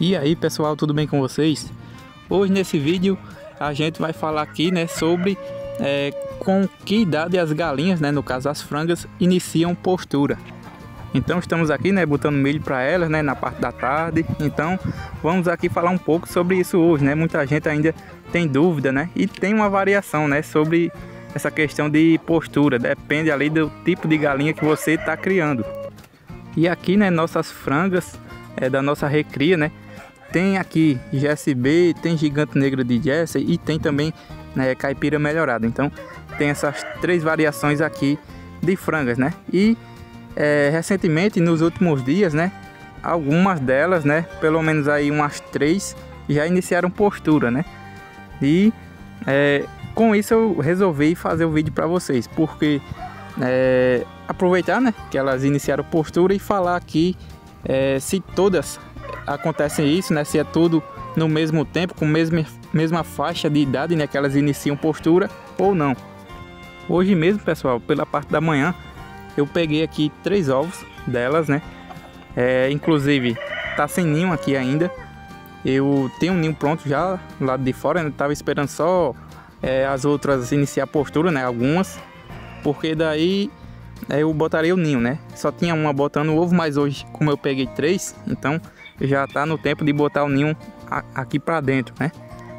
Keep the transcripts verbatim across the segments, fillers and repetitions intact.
E aí pessoal, tudo bem com vocês? Hoje nesse vídeo a gente vai falar aqui, né, sobre é, com que idade as galinhas, né, no caso as frangas, iniciam postura. Então estamos aqui, né, botando milho para elas, né, na parte da tarde. Então vamos aqui falar um pouco sobre isso hoje, né? Muita gente ainda tem dúvida, né? E tem uma variação, né, sobre essa questão de postura. Depende ali do tipo de galinha que você está criando. E aqui, né, nossas frangas é, da nossa recria, né? Tem aqui G S B, tem gigante negra de Jersey e tem também, né, caipira melhorada. Então tem essas três variações aqui de frangas, né? E é, recentemente, nos últimos dias, né, algumas delas, né, pelo menos aí umas três, já iniciaram postura, né? E é, com isso eu resolvi fazer o vídeo para vocês, porque é, aproveitar, né, que elas iniciaram postura e falar aqui é, se todas acontecem isso, né, se é tudo no mesmo tempo, com a mesma, mesma faixa de idade, né, que elas iniciam postura ou não. Hoje mesmo, pessoal, pela parte da manhã, eu peguei aqui três ovos delas, né, é, inclusive tá sem ninho aqui ainda. Eu tenho um ninho pronto já do lado de fora, né, tava esperando só é, as outras iniciar postura, né, algumas, porque daí é, eu botaria o ninho, né. Só tinha uma botando o ovo, mas hoje, como eu peguei três, então já tá no tempo de botar o ninho aqui pra dentro, né.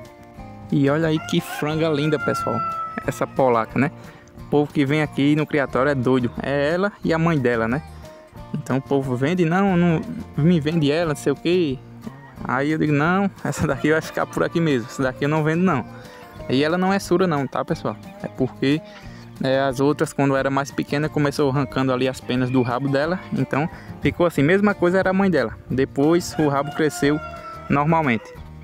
E olha aí que franga linda, pessoal, essa polaca, né. O povo que vem aqui no criatório é doido, é ela e a mãe dela, né. Então o povo vende, não, não me vende ela, não sei o que. Aí eu digo, não, essa daqui vai ficar por aqui mesmo, essa daqui eu não vendo não. E ela não é sura não, tá, pessoal? É porque é, as outras, quando era mais pequena, começou arrancando ali as penas do rabo dela. Então ficou assim, mesma coisa era a mãe dela. Depois o rabo cresceu normalmente.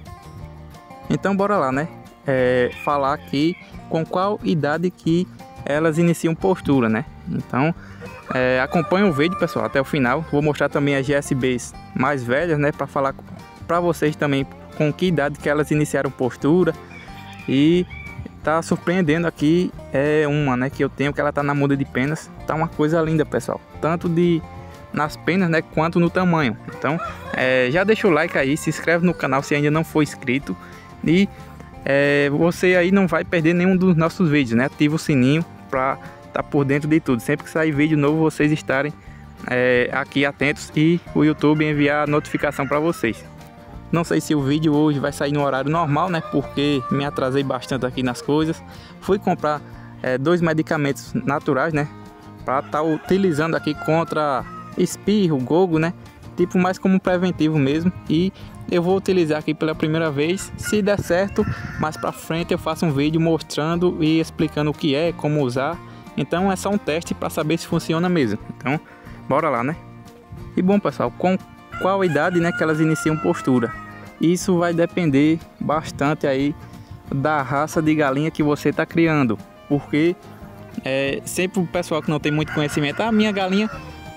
Então bora lá, né, é, falar aqui com qual idade que elas iniciam postura, né. Então é, acompanha o vídeo, pessoal, até o final. Vou mostrar também as G S Bs mais velhas, né, para falar para vocês também com que idade que elas iniciaram postura. E tá surpreendendo aqui é uma, né, que eu tenho, que ela tá na muda de penas. Tá uma coisa linda, pessoal, tanto de nas penas, né, quanto no tamanho. Então é, já deixa o like aí, se inscreve no canal se ainda não for inscrito. E é, você aí não vai perder nenhum dos nossos vídeos, né. Ativa o sininho para tá por dentro de tudo. Sempre que sair vídeo novo, vocês estarem é, aqui atentos e o YouTube enviar a notificação para vocês. Não sei se o vídeo hoje vai sair no horário normal, né, porque me atrasei bastante aqui nas coisas. Fui comprar é, dois medicamentos naturais, né, para estar tá utilizando aqui contra espirro, gogo, né, tipo mais como preventivo mesmo. E eu vou utilizar aqui pela primeira vez. Se der certo, mais para frente eu faço um vídeo mostrando e explicando o que é, como usar. Então é só um teste para saber se funciona mesmo. Então bora lá, né. E bom, pessoal, com qual idade, né, que elas iniciam postura? Isso vai depender bastante aí da raça de galinha que você está criando, porque é, sempre o pessoal que não tem muito conhecimento, a ah, minha galinha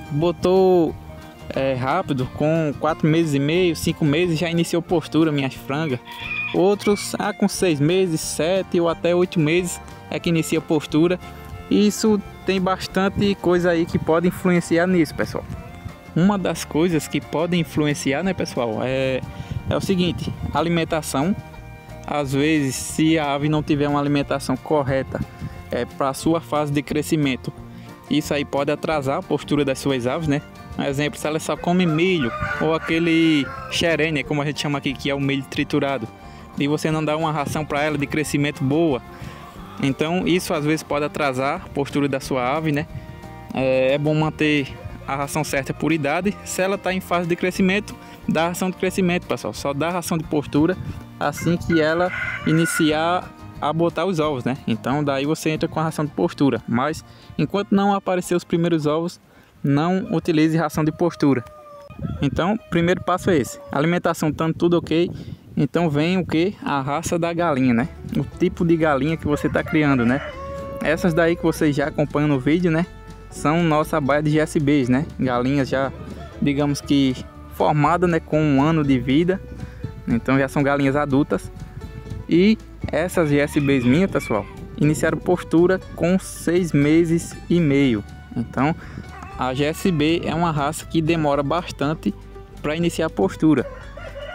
botou é, rápido, com quatro meses e meio, cinco meses já iniciou postura, minhas frangas. Outros ah, com seis meses, sete ou até oito meses é que inicia postura. Isso tem bastante coisa aí que pode influenciar nisso, pessoal. Uma das coisas que podem influenciar, né, pessoal, é, é o seguinte: alimentação. Às vezes, se a ave não tiver uma alimentação correta é, para a sua fase de crescimento, isso aí pode atrasar a postura das suas aves, né. Um exemplo, se ela só come milho ou aquele xerém, né, como a gente chama aqui, que é o milho triturado, e você não dá uma ração para ela de crescimento boa, então isso às vezes pode atrasar a postura da sua ave, né. É, é bom manter a ração certa por idade. Se ela está em fase de crescimento, dá a ração de crescimento, pessoal. Só dá a ração de postura assim que ela iniciar a botar os ovos, né. Então daí você entra com a ração de postura. Mas enquanto não aparecer os primeiros ovos, não utilize ração de postura. Então primeiro passo é esse: alimentação estando tudo ok, então vem o que? A raça da galinha, né, o tipo de galinha que você está criando, né. Essas daí que vocês já acompanham no vídeo, né, são nossa baia de G S Bs, né, galinhas já, digamos que formadas, né, com um ano de vida. Então já são galinhas adultas. E essas G S Bs minhas, pessoal, iniciaram postura com seis meses e meio. Então a G S B é uma raça que demora bastante para iniciar a postura.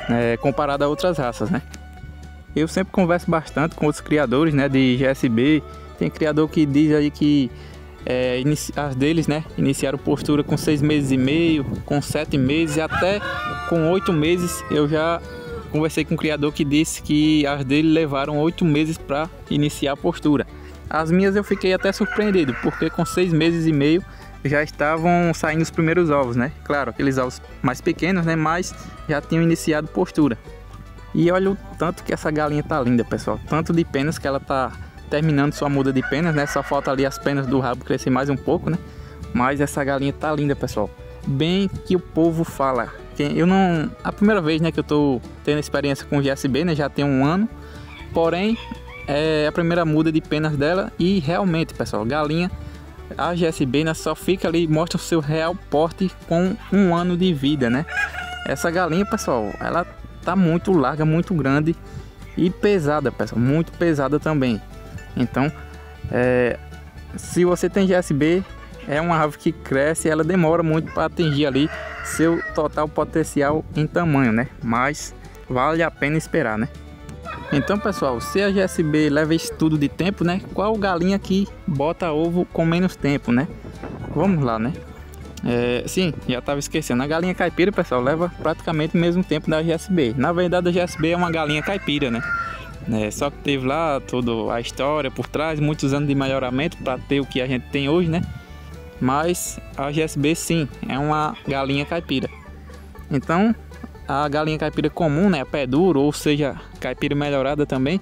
é, comparado a outras raças, né? Eu sempre converso bastante com outros criadores, né, de G S B. Tem criador que diz aí que é, as deles, né, iniciaram postura com seis meses e meio, com sete meses e até com oito meses. Eu já conversei com um criador que disse que as dele levaram oito meses para iniciar a postura. As minhas eu fiquei até surpreendido, porque com seis meses e meio já estavam saindo os primeiros ovos, né? Claro, aqueles ovos mais pequenos, né? Mas já tinham iniciado postura. E olha o tanto que essa galinha tá linda, pessoal. Tanto de penas que ela tá terminando sua muda de penas, né? Só falta ali as penas do rabo crescer mais um pouco, né? Mas essa galinha tá linda, pessoal. Bem que o povo fala. Eu não... A primeira vez, né, que eu tô tendo experiência com G S B, né? Já tem um ano. Porém, é a primeira muda de penas dela. E realmente, pessoal, galinha... A G S B, né, só fica ali, mostra o seu real porte com um ano de vida, né? Essa galinha, pessoal, ela tá muito larga, muito grande e pesada, pessoal, muito pesada também. Então, é, se você tem G S B, é uma ave que cresce, ela demora muito para atingir ali seu total potencial em tamanho, né? Mas vale a pena esperar, né? Então, pessoal, se a G S B leva estudo de tempo, né? Qual galinha que bota ovo com menos tempo, né? Vamos lá, né? É, sim, já estava esquecendo. A galinha caipira, pessoal, leva praticamente o mesmo tempo da G S B. Na verdade, a G S B é uma galinha caipira, né? É, só que teve lá toda a história por trás, muitos anos de melhoramento para ter o que a gente tem hoje, né? Mas a G S B, sim, é uma galinha caipira. Então... A galinha caipira comum, né, a pé duro, ou seja, caipira melhorada também,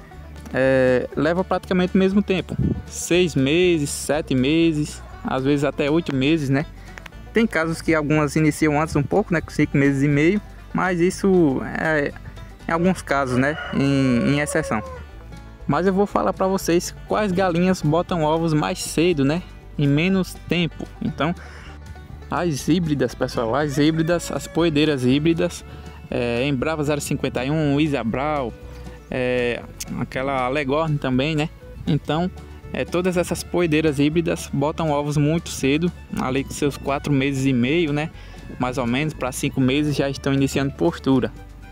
é, leva praticamente o mesmo tempo. Seis meses, sete meses, às vezes até oito meses, né? Tem casos que algumas iniciam antes um pouco, né, com cinco meses e meio, mas isso é em alguns casos, né, em, em exceção. Mas eu vou falar para vocês quais galinhas botam ovos mais cedo, né, em menos tempo. Então... As híbridas, pessoal, as híbridas, as poedeiras híbridas, é, Embrava zero cinquenta e um, Isabral, é, aquela Leghorn também, né? Então, é, todas essas poedeiras híbridas botam ovos muito cedo, ali com seus quatro meses e meio, né? Mais ou menos, para cinco meses já estão iniciando postura.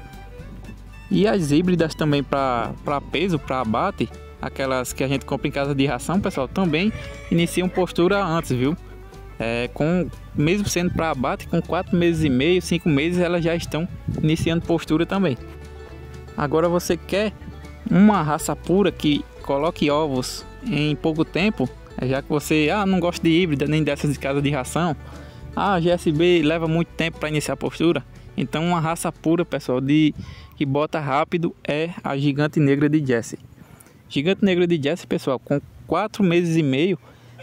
E as híbridas também para peso, para abate, aquelas que a gente compra em casa de ração, pessoal, também iniciam postura antes, viu? É, com, mesmo sendo para abate, com quatro meses e meio, cinco meses, elas já estão iniciando postura também. Agora você quer uma raça pura que coloque ovos em pouco tempo, já que você ah, não gosta de híbrida nem dessas de casa de ração, ah, G S B leva muito tempo para iniciar a postura, então uma raça pura, pessoal, de, que bota rápido é a Gigante Negra de Jesse. Gigante Negra de Jesse, pessoal, com quatro meses e meio,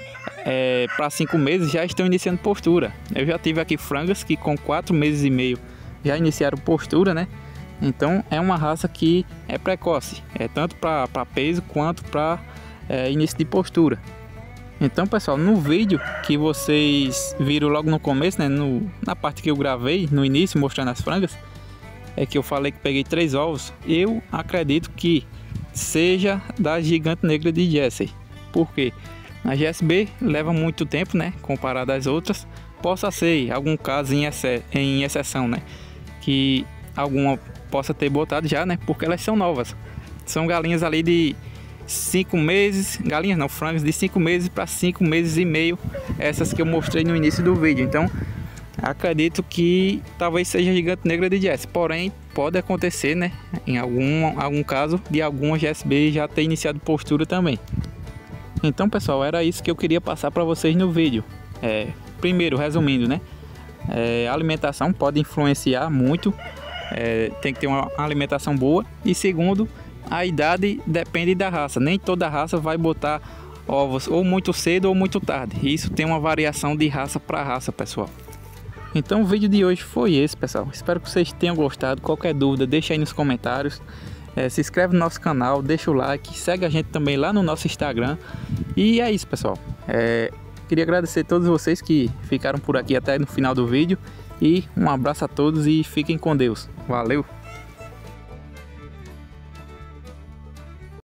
É, para cinco meses já estão iniciando postura. Eu já tive aqui frangas que com quatro meses e meio já iniciaram postura, né? Então é uma raça que é precoce, é tanto para peso quanto para é, início de postura. Então, pessoal, no vídeo que vocês viram logo no começo, né, no, na parte que eu gravei no início mostrando as frangas, é que eu falei que peguei três ovos. Eu acredito que seja da Gigante Negra de Jesse. Por quê? A G S B leva muito tempo, né, comparado às outras. Possa ser algum caso em, exce em exceção, né, que alguma possa ter botado já, né, porque elas são novas. São galinhas ali de cinco meses, galinhas não, frangas de cinco meses para cinco meses e meio, essas que eu mostrei no início do vídeo. Então, acredito que talvez seja Gigante Negra de Jesse. Porém, pode acontecer, né, em algum, algum caso de alguma G S B já ter iniciado postura também. Então, pessoal, era isso que eu queria passar para vocês no vídeo. É, primeiro, resumindo, né? É, a alimentação pode influenciar muito. É, tem que ter uma alimentação boa. E segundo, a idade depende da raça. Nem toda raça vai botar ovos ou muito cedo ou muito tarde. Isso tem uma variação de raça para raça, pessoal. Então o vídeo de hoje foi esse, pessoal. Espero que vocês tenham gostado. Qualquer dúvida, deixa aí nos comentários. É, se inscreve no nosso canal, deixa o like, segue a gente também lá no nosso Instagram. E é isso, pessoal. É, queria agradecer a todos vocês que ficaram por aqui até no final do vídeo. E um abraço a todos e fiquem com Deus. Valeu!